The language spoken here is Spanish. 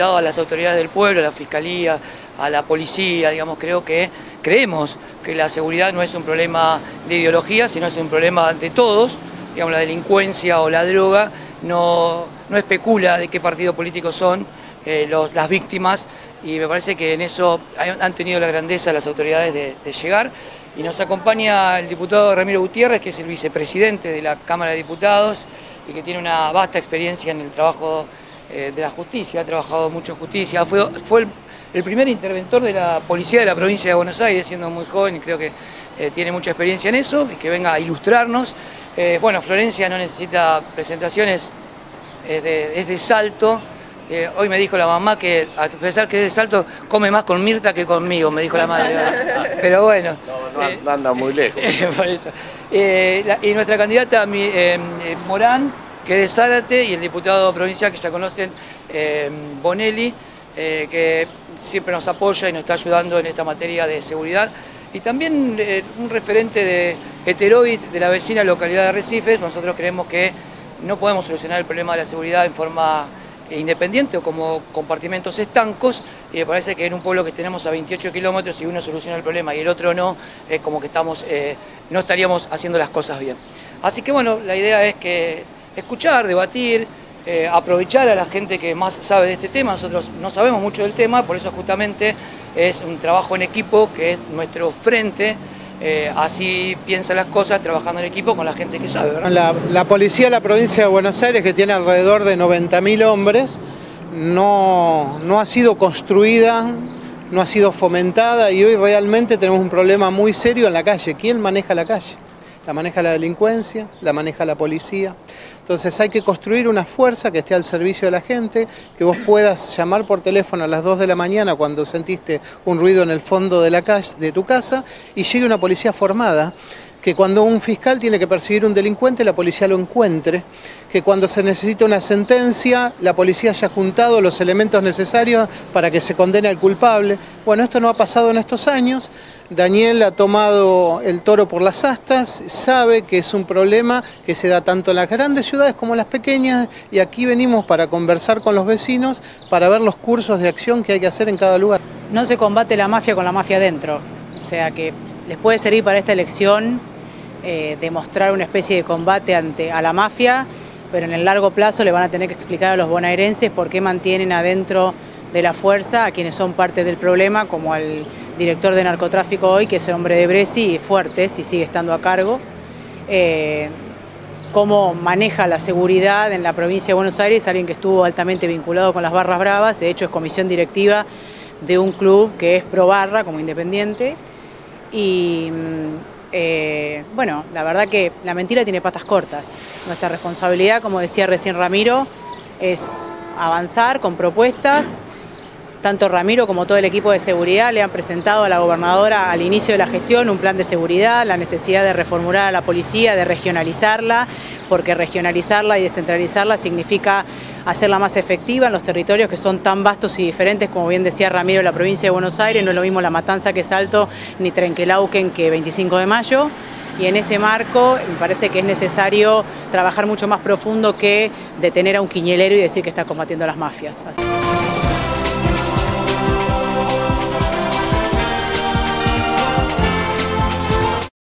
A las autoridades del pueblo, a la Fiscalía, a la Policía, digamos, creemos que la seguridad no es un problema de ideología, sino es un problema de todos. Digamos, la delincuencia o la droga no especula de qué partido político son las víctimas, y me parece que en eso han tenido la grandeza las autoridades de llegar. Y nos acompaña el diputado Ramiro Gutiérrez, que es el vicepresidente de la Cámara de Diputados y que tiene una vasta experiencia en el trabajo de la justicia, ha trabajado mucho en justicia, fue el primer interventor de la policía de la provincia de Buenos Aires, siendo muy joven, y creo que tiene mucha experiencia en eso, y que venga a ilustrarnos. Bueno, Florencia no necesita presentaciones, es de Salto. Hoy me dijo la mamá que, a pesar que es de Salto, come más con Mirta que conmigo, me dijo la madre. Pero bueno. No anda muy lejos. Por eso. Y nuestra candidata Morán, que es de Zárate, y el diputado provincial que ya conocen, Bonelli, que siempre nos apoya y nos está ayudando en esta materia de seguridad. Y también un referente de Heteroides, de la vecina localidad de Arrecifes. Nosotros creemos que no podemos solucionar el problema de la seguridad en forma independiente o como compartimentos estancos, y me parece que en un pueblo que tenemos a 28 kilómetros, si uno soluciona el problema y el otro no, es como que no estaríamos haciendo las cosas bien. Así que bueno, la idea es que escuchar, debatir, aprovechar a la gente que más sabe de este tema. Nosotros no sabemos mucho del tema, por eso justamente es un trabajo en equipo que es nuestro frente. Así piensa las cosas, trabajando en equipo con la gente que sabe, ¿verdad? La policía de la provincia de Buenos Aires, que tiene alrededor de 90.000 hombres, no ha sido construida, no ha sido fomentada, y hoy realmente tenemos un problema muy serio en la calle. ¿Quién maneja la calle? La maneja la delincuencia, la maneja la policía. Entonces hay que construir una fuerza que esté al servicio de la gente, que vos puedas llamar por teléfono a las 2 de la mañana cuando sentiste un ruido en el fondo de la calle, de tu casa, y llegue una policía formada, que cuando un fiscal tiene que perseguir a un delincuente, la policía lo encuentre, que cuando se necesita una sentencia, la policía haya juntado los elementos necesarios para que se condene al culpable. Bueno, esto no ha pasado en estos años. Daniel ha tomado el toro por las astas, sabe que es un problema que se da tanto en las grandes ciudades como en las pequeñas, y aquí venimos para conversar con los vecinos, para ver los cursos de acción que hay que hacer en cada lugar. No se combate la mafia con la mafia adentro, o sea que les puede servir para esta elección demostrar una especie de combate a la mafia, pero en el largo plazo le van a tener que explicar a los bonaerenses por qué mantienen adentro de la fuerza a quienes son parte del problema, como al director de narcotráfico hoy, que es el hombre de Bresi, Fuertes, y sigue estando a cargo. Cómo maneja la seguridad en la provincia de Buenos Aires, alguien que estuvo altamente vinculado con las barras bravas, de hecho es comisión directiva de un club que es pro barra, como independiente, y bueno, la verdad que la mentira tiene patas cortas. Nuestra responsabilidad, como decía recién Ramiro, es avanzar con propuestas. Tanto Ramiro como todo el equipo de seguridad le han presentado a la gobernadora al inicio de la gestión un plan de seguridad, la necesidad de reformular a la policía, de regionalizarla, porque regionalizarla y descentralizarla significa hacerla más efectiva en los territorios que son tan vastos y diferentes, como bien decía Ramiro, la provincia de Buenos Aires. No es lo mismo La Matanza que Salto, ni Trenquelauquen que 25 de Mayo. Y en ese marco me parece que es necesario trabajar mucho más profundo que detener a un quiñelero y decir que está combatiendo las mafias. Así.